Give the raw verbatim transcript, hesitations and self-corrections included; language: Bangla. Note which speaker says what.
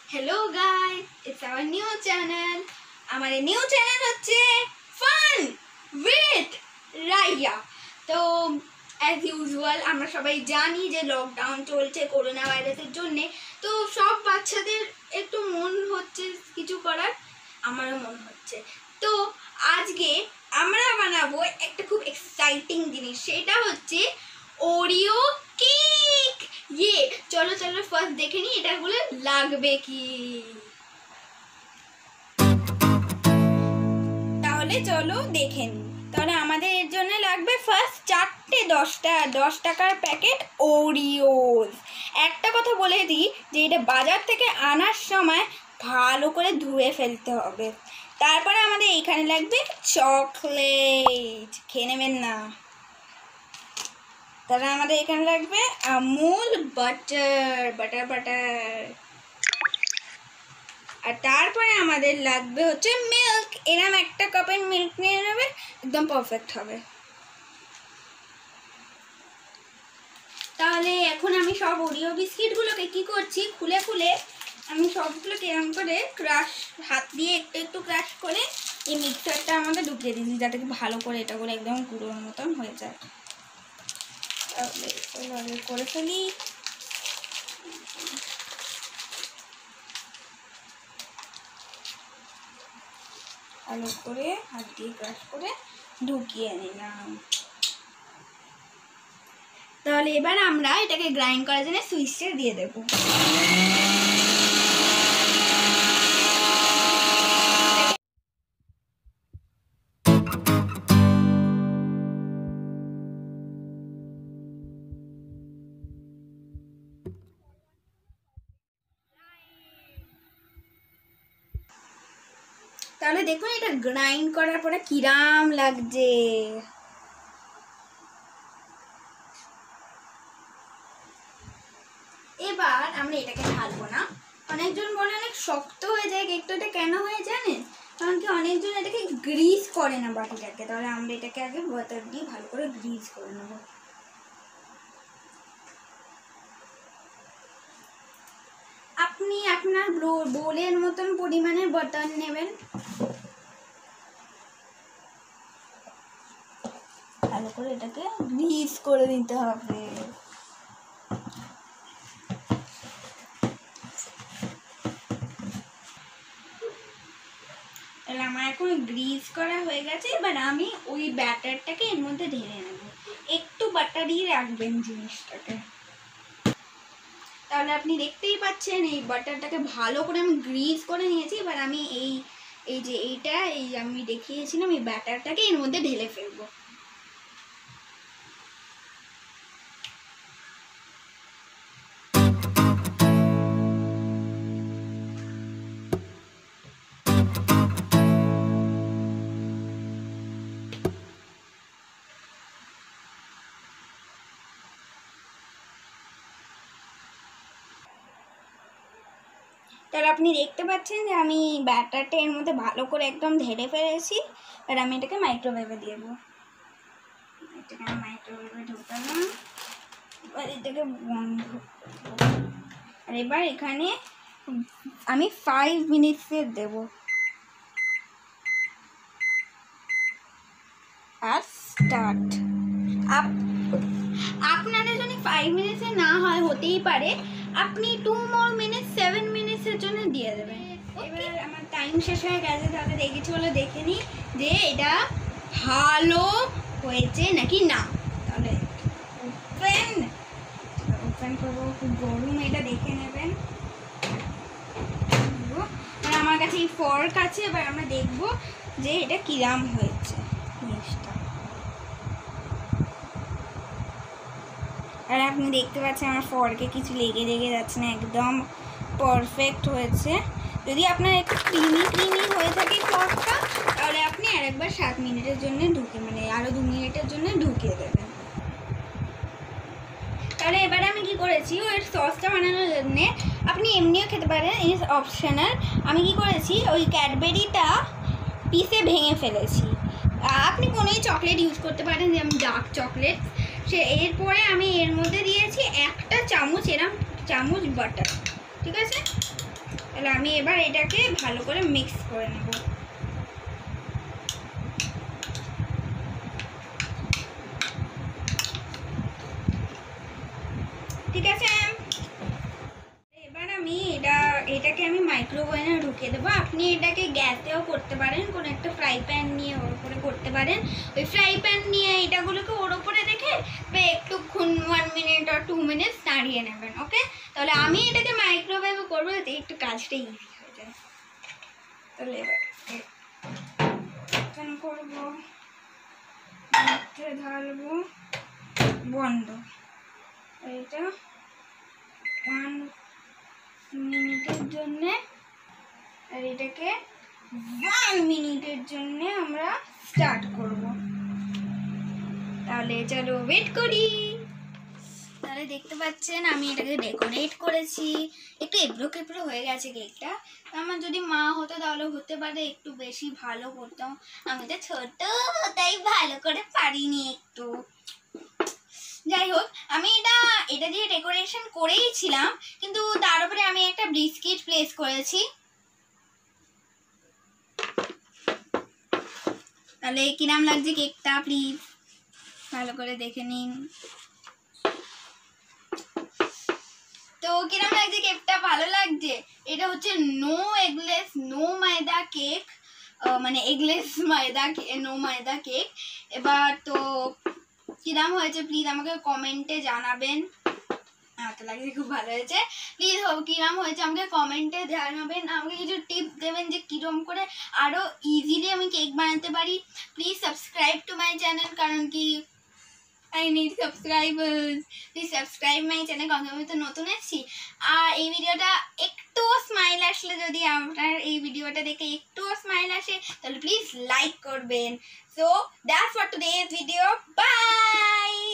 Speaker 1: Hello guys, it's our new channel. हमारे न्यू चैनल হচ্ছে ফান উইথ রাইয়া। তো অ্যাজ ইউজুয়াল আমরা সবাই জানি যে লকডাউন চলছে করোনা ভাইরাসের জন্য। তো সব বাচ্চাদের একটু মন হচ্ছে কিছু করার, আমারও মন হচ্ছে। তো আজকে আমরা বানাবো একটা খুব এক্সাইটিং জিনিস, সেটা হচ্ছে ওরিও কেক। ইয়ে চলো চলো ফার্স্ট দেখে নিই এটাগুলো লাগবে কি। তাহলে চলো দেখে নিই। তাহলে আমাদের এর জন্য লাগবে ফার্স্ট চারটে দশটা দশ টাকার প্যাকেট ওরিওস। একটা কথা বলে দিই যে এটা বাজার থেকে আনার সময় ভালো করে ধুয়ে ফেলতে হবে। তারপরে আমাদের এখানে লাগবে চকলেট, খেয়ে নেবেন না। তারপরে আমাদের এখানে লাগবে আমুল বাটার বাটার বাটার আর তারপরে আমাদের লাগবে হচ্ছে মিল্ক। এরকম একটা কাপের মিল্ক নিয়ে নেবে, একদম পারফেক্ট হবে। তাহলে এখন আমি সব ওরিও বিস্কিটগুলোকে কি করছি, খুলে খুলে আমি সবগুলোকে এরকম করে ক্রাশ হাত দিয়ে একটু একটু ক্রাশ করে এই মিক্সারটা আমাকে ঢুকিয়ে দিচ্ছি, যাতে কি ভালো করে এটা করে একদম গুঁড়োর মতন হয়ে যায়। তাহলে করে ফেলি। ভালো করে হাত দিয়ে ক্রাশ করে ঢুকিয়ে নিলাম। তাহলে এবার আমরা এটাকে গ্রাইন্ড করার জন্য সুইচটা দিয়ে দেব। তাহলে দেখুন এটা গ্রাইন্ড করার পরে কিরাম লাগছে। এবার আমরা এটাকে ঢালবো না। অনেকজন বলে অনেক শক্ত হয়ে যায় কেকটা, এটা কেন হয় জানেন? কারণ কি অনেকজন এটাকে গ্রিস করে না বাটিটাকে। তাহলে আমরা এটাকে আগে বাটার দিয়ে ভালো করে গ্রিস করে নেব। আপনি আপনার বোলের মতন পরিমাণে বাটার নেবেন, ভালো করে এটাকে গ্রিস করে দিতে হবে। তাহলে আমার এখন গ্রিস করা হয়ে গেছে। এবার আমি ওই ব্যাটারটাকে এর মধ্যে ঢেলে নেব। একটু বাটারই রাখবেন জিনিসটাকে। তাহলে আপনি দেখতেই পাচ্ছেন এই বাটারটাকে ভালো করে আমি গ্রিস করে নিয়েছি। এবার আমি এই এই যে এইটা এই আমি দেখিয়েছিলাম এই ব্যাটারটাকে এর মধ্যে ঢেলে ফেলবো। তাহলে আপনি দেখতে পাচ্ছেন যে আমি ব্যাটারটা এর মধ্যে ভালো করে একদম ঢেলে ফেলেছি। আর আমি এটাকে মাইক্রোওয়েভে দিয়ে দেবো। এটাকে আমি মাইক্রোওয়েভে ঢোকালাম। এবার এটাকে বন্ধ। আর এবার এখানে আমি ফাইভ মিনিটসের দেব। আর স্টার্ট। আপনাদের যদি ফাইভ মিনিটসে না হয়, হতেই পারে, আপনি টু মোর মিনিট সেভেন মিনিটসের জন্য দিয়ে দেবেন। এবার আমার টাইম শেষ হয়ে গেছে। তাহলে দেখেছি বলে দেখে নিই যে এটা ভালো হয়েছে নাকি না। তাহলে ওপেন ওপেন করবো, খুব গরম, এটা দেখে নেবেন। আর আমার কাছে এই ফর্ক আছে, এবার আমরা দেখবো যে এটা কিরাম হয়েছে জিনিসটা। আর আপনি দেখতে পাচ্ছেন আমার ফর্কে কিছু লেগে লেগে যাচ্ছে না, একদম পারফেক্ট হয়েছে। যদি আপনার একটু ক্রিমি ক্রিমি হয়ে থাকে ফর্কটা, তাহলে আপনি আরেকবার সাত মিনিটের জন্য ঢুকে মানে আরও দু মিনিটের জন্য ঢুকিয়ে দেবেন। তাহলে এবারে আমি কি করেছি, ওই সসটা বানানোর জন্যে আপনি এমনিও খেতে পারেন, ইজ অপশনাল। আমি কি করেছি, ওই ক্যাডবেরিটা পিসে ভেঙে ফেলেছি। আপনি কোনোই চকলেট ইউজ করতে পারেন, যেমন ডার্ক চকলেট। সে এরপরে আমি এর মধ্যে দিয়েছি একটা চামচ এরম চামচ বাটার। ঠিক আছে, তাহলে আমি এবার এটাকে ভালো করে মিক্স করে নেব। ঠিক আছে, এবার আমি এটা এটাকে আমি মাইক্রোওয়েভে ঢুকিয়ে দেবো। আপনি এটাকে গ্যাসেও করতে পারেন, কোনো একটা ফ্রাই প্যান নিয়ে ওর উপরে করতে পারেন। ওই ফ্রাই প্যান নিয়ে এটাগুলোকে ওর উপরে রেখে বা একটুক্ষণ ওয়ান মিনিট আর টু মিনিটস নাড়িয়ে নেবেন। ওকে, তাহলে আমি এটাকে মাইক্রোওয়েভে করবো যাতে একটু কাজটা ইজি হয়ে যায়। তাহলে এবার করবো, ঢালবো, বন্ধ। এটা ওয়ান মিনিটের জন্যে, আর এটাকে ওয়ান মিনিটের জন্যে আমরা স্টার্ট করব। তাহলে চলো ওয়েট করি। তাহলে দেখতে পাচ্ছেন আমি এটাকে ডেকোরেট করেছি, একটু এবড়ো কেবড়ো হয়ে গেছে কেকটা। আমার যদি মা হতো তাহলে হতে পারে একটু বেশি ভালো করতাম, আমি তো ছোট তাই ভালো করে পারিনি একটু। যাই হোক, আমি এটা এটা দিয়ে ডেকোরেশন করেইছিলাম, কিন্তু তার উপরে আমি একটা বিস্কিট প্লেস করেছি। তাহলে কিরাম লাগছে কেকটা প্লিজ ভালো করে দেখে নিন। তো কিরাম লাগছে কেকটা? ভালো লাগছে? এটা হচ্ছে নো এগলেস নো ময়দা কেক, মানে এগলেস ময়দা নো ময়দা কেক। এবার তো কিরাম হয়েছে প্লিজ আমাকে কমেন্টে জানাবেন। আচ্ছা লাগছে, খুব ভালো হয়েছে। প্লিজ কিরম হয়েছে আমাকে কমেন্টে জানাবেন, আমাকে কিছু টিপস দেবেন যে কিরম করে আরও ইজিলি আমি কেক বানাতে পারি। Please subscribe to my channel, কারণ কি I need subscribers. Please subscribe my channel, কারণ আমি তো নতুন এসেছি। আর এই ভিডিওটা একটু স্মাইল আসলে, যদি আপনার এই ভিডিওটা দেখে একটু স্মাইল আসে তাহলে প্লিজ লাইক করবেন। So that's for today's video, by.